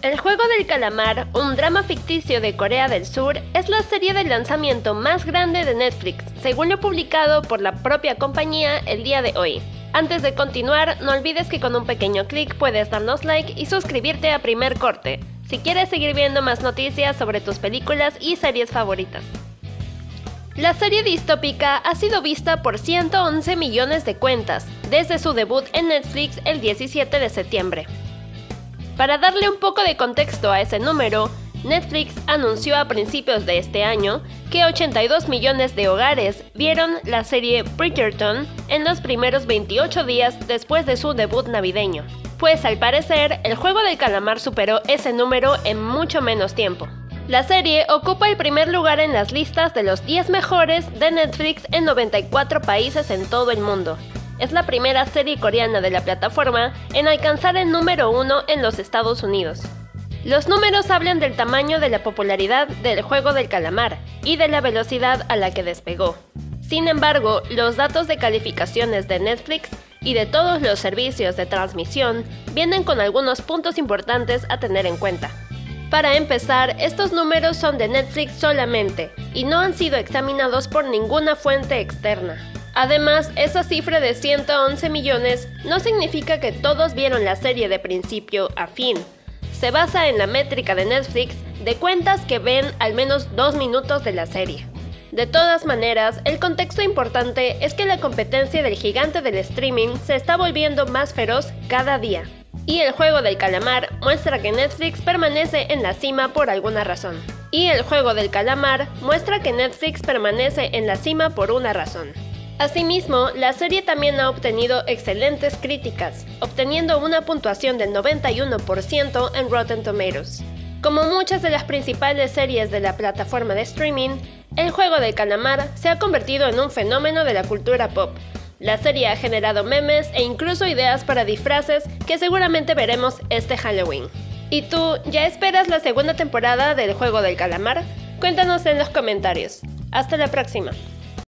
El juego del calamar, un drama ficticio de Corea del Sur, es la serie de lanzamiento más grande de Netflix, según lo publicado por la propia compañía el día de hoy. Antes de continuar, no olvides que con un pequeño clic puedes darnos like y suscribirte a Primer Corte, si quieres seguir viendo más noticias sobre tus películas y series favoritas. La serie distópica ha sido vista por 111 millones de cuentas, desde su debut en Netflix el 17 de septiembre. Para darle un poco de contexto a ese número, Netflix anunció a principios de este año que 82 millones de hogares vieron la serie Bridgerton en los primeros 28 días después de su debut navideño, pues al parecer el juego del calamar superó ese número en mucho menos tiempo. La serie ocupa el primer lugar en las listas de los 10 mejores de Netflix en 94 países en todo el mundo. Es la primera serie coreana de la plataforma en alcanzar el número 1 en los Estados Unidos. Los números hablan del tamaño de la popularidad del juego del calamar y de la velocidad a la que despegó. Sin embargo, los datos de calificaciones de Netflix y de todos los servicios de transmisión vienen con algunos puntos importantes a tener en cuenta. Para empezar, estos números son de Netflix solamente y no han sido examinados por ninguna fuente externa. Además, esa cifra de 111 millones no significa que todos vieron la serie de principio a fin. Se basa en la métrica de Netflix de cuentas que ven al menos 2 minutos de la serie. De todas maneras, el contexto importante es que la competencia del gigante del streaming se está volviendo más feroz cada día. Y el juego del calamar muestra que Netflix permanece en la cima por alguna razón. Asimismo, la serie también ha obtenido excelentes críticas, obteniendo una puntuación del 91% en Rotten Tomatoes. Como muchas de las principales series de la plataforma de streaming, el juego del calamar se ha convertido en un fenómeno de la cultura pop. La serie ha generado memes e incluso ideas para disfraces que seguramente veremos este Halloween. ¿Y tú, ya esperas la segunda temporada del juego del calamar? Cuéntanos en los comentarios. Hasta la próxima.